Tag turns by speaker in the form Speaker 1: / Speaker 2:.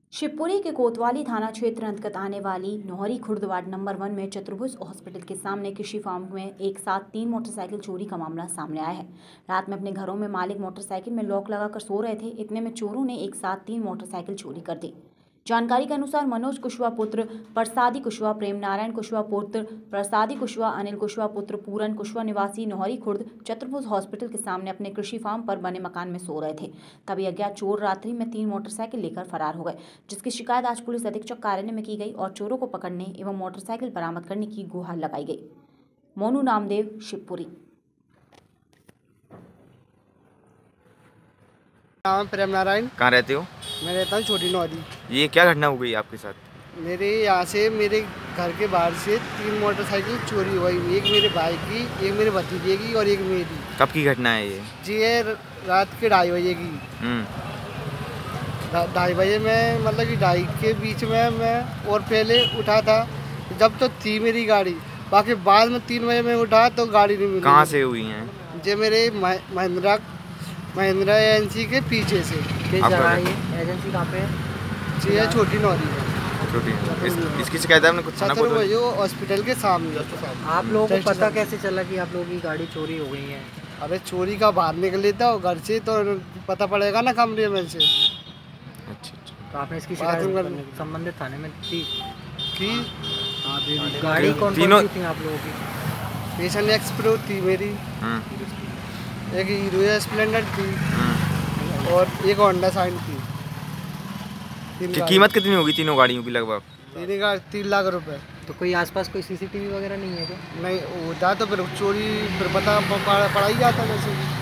Speaker 1: शिवपुरी के कोतवाली थाना क्षेत्र अंतर्गत आने वाली नोहरी खुर्द वार्ड नंबर 1 में चतुर्भुज हॉस्पिटल के सामने कृषि फार्म में एक साथ 3 मोटरसाइकिल चोरी का मामला सामने आया है। रात में अपने घरों में मालिक मोटरसाइकिल में लॉक लगाकर सो रहे थे। इतने में चोरों ने एक साथ 3 मोटरसाइकिल चोरी कर दी। जानकारी के अनुसार मनोज कुशवाहा पुत्र प्रसादी कुशवाहा, प्रेम नारायण कुशवाहा पुत्र प्रसादी कुशवाहा, अनिल कुशवाहा पुत्र पूरन कुशवाहा निवासी नोहरी खुर्द चतुर्भुज हॉस्पिटल के सामने अपने कृषि फार्म पर बने मकान में सो रहे थे। तभी अज्ञात चोर रात्रि में 3 मोटरसाइकिल लेकर फरार हो गए, जिसकी शिकायत आज पुलिस अधीक्षक कार्यालय में की गई और चोरों को पकड़ने एवं मोटरसाइकिल बरामद करने की गुहार लगाई गई। मोनू नामदेव, शिवपुरी।
Speaker 2: नाम प्रेम नारायण।
Speaker 3: कहाँ रहते हो?
Speaker 2: मैं रहता हूँ छोटी नौदी।
Speaker 3: ये क्या घटना हो गई आपके साथ?
Speaker 2: मेरे यहाँ से मेरे घर के बाहर से 3 मोटरसाइकिल चोरी हुई। एक मेरे भाई की, एक मेरे भतीजे की और एक मेरी।
Speaker 3: कब की घटना है ये?
Speaker 2: जी ये रात के 2:30 बजे की। 2:30 बजे में मतलब कि 2:30 के बीच में मैं और पहले उठा था जब तो थी मेरी गाड़ी, बाकी बाद में 3 बजे में उठा तो गाड़ी नहीं मिली।
Speaker 3: कहाँ से हुई हैं?
Speaker 2: जो मेरे महिंद्रा एजेंसी के पीछे से।
Speaker 4: किस जगह ये एजेंसी कहाँ पे है?
Speaker 2: जी है छोटी नौदी में।
Speaker 3: इसकी शिकायत आपने कुछ थाना को दी?
Speaker 2: हॉस्पिटल के सामने।
Speaker 4: आप लोगों को पता कैसे चला कि आप लोगों की गाड़ी चोरी हो गई है?
Speaker 2: अबे चोरी का बाहर निकले था घर से तो पता पड़ेगा ना कमरे में से।
Speaker 3: अच्छा।
Speaker 4: तो आपने इसकी शिकायत संबंधित थाने में दी
Speaker 2: कि
Speaker 4: गाड़ी कौन सी थी आप लोगों की?
Speaker 2: पैशन एक्सप्रो थी मेरी, एक हीरो स्प्लेंडर थी और एक होंडा शाइन थी।
Speaker 3: कीमत कितनी होगी तीनों गाड़ियों की लगभग?
Speaker 2: 3 लाख रुपए।
Speaker 4: तो कोई आसपास कोई सीसीटीवी वगैरह नहीं है क्या?
Speaker 2: नहीं होता तो फिर चोरी फिर पता पड़ा ही जाता वैसे।